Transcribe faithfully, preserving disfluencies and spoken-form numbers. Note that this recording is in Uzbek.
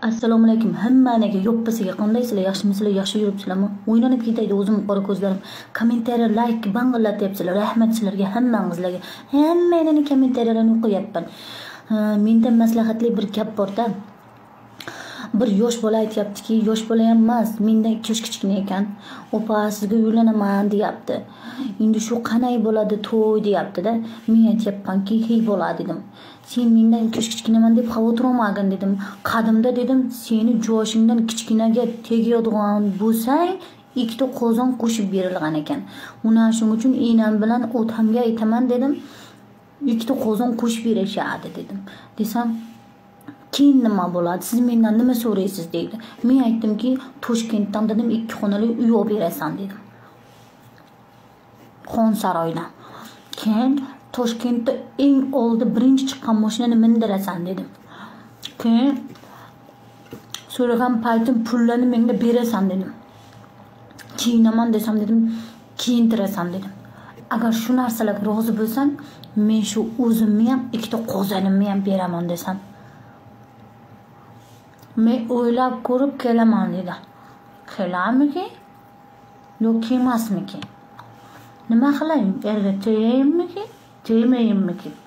Assalomu alaykum. Hammaga yo'ppasiga qandaysizlar? Yaxshimisizlar? Yaxshi yuribsizlarmi? O'ynanib ketaydi o'zim qora ko'zlarim. Kommentariya, like bang'illatyapsizlar. Rahmat sizlarga, hammangizlarga. Hammanglarning kommentariyalarini o'qiyapman. Menda maslahatli bir gap bor-da. Bir yosh bola aytayaptiki, yosh bola ham emas, mendan ikki yosh kichkina ekan. Opa, sizga uylanaman deyapti. Endi shu qanday bo'ladi to'y deyapti-da. Men aytayapmanki, "Hey bola" dedim. "Sen mendan ikki yosh kichkinaman deb xavotir olmagin" dedim. Qadimda dedim, "Seni yoshingdan kichkinaga tegadigan bo'lsang, ikkita qozon qo'shib berilgan ekan. Uni shuning uchun enam bilan otamga aytaman" dedim. "Ikkita qozon qo'shib berishadi" dedim. Desam, "Keyin nima bo'ladi? Siz mendan nima so'raysiz?" deydi. Men aytdimki, "Toshkentdan dedim ikki xonali uy olib berasan" dedim. Xonsaroydan. Keyin Toshkentda eng oldi birinchi chiqqan mashinani mindirasan dedim. Keyin so'ragan paytim pullarni menga berasan dedim. Kiyinaman desam dedim, kiyintirasan dedim. Agar shu narsalarga rozi bo'lsang, men shu o'zimni ham ikkita qozonimni ham beraman desam. Men o'ylab ko'rib kelaman dedi. Kelamiki? Yo'q, kelmasmiki? Nima qilayim? Erga tegayimmiki? Tegmayimmiki?